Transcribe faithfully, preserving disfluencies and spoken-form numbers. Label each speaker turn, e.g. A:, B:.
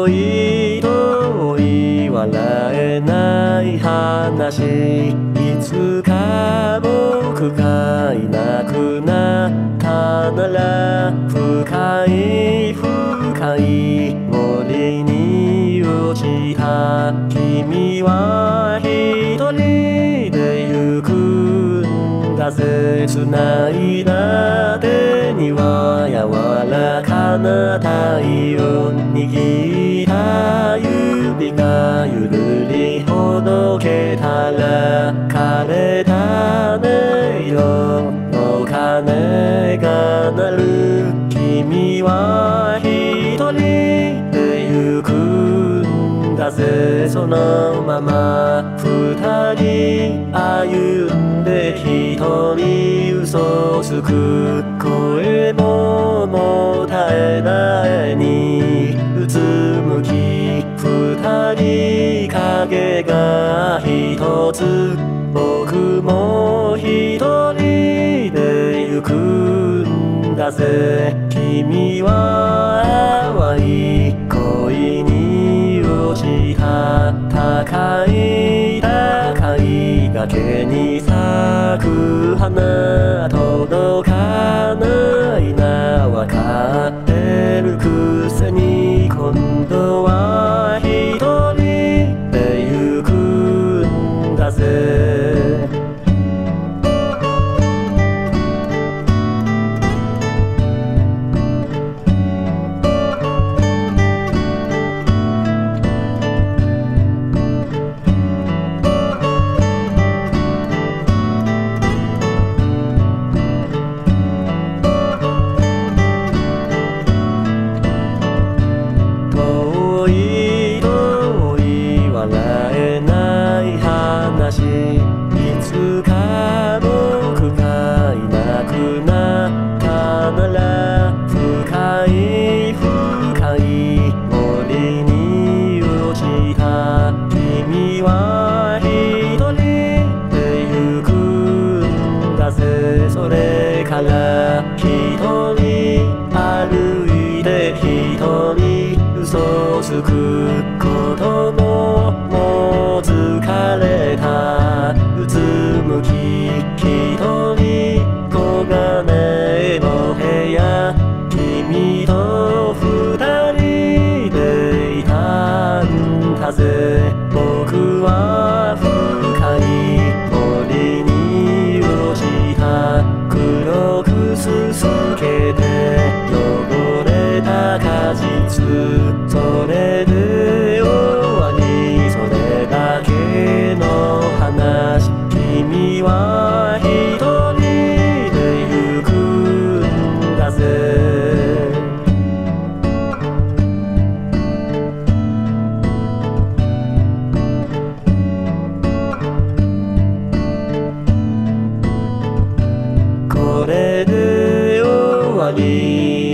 A: 遠い遠い笑えない話、いつか僕がいなくなったなら、深い深い森に落ちた君は一人で行くんだぜ。繋いだ手には柔らかな太陽、握った指がゆるりほどけたら、枯れた音色の鐘が鳴る。君は一人で行くんだぜ。そのまま二人歩んで一人嘘つく。声もも絶えないにうつむき、二人影が一つ。僕も一人で行くんだぜ。君は淡い恋に落ちた。高い高い崖に咲く花、届かないなわかってるくせに、今度は一人で行くんだぜ。いつか僕がいなくなったなら、深い深い森に落ちた君は一人で行くんだぜ。それから一人歩いて一人嘘つくことももう疲れた。うつむき一人黄金の部屋、君と二人でいたんだぜ。僕は深い森に落ちた。黒くすすけて汚れた果実、それで終わり、それだけの話。君は一人で行くんだぜ。これで終わり。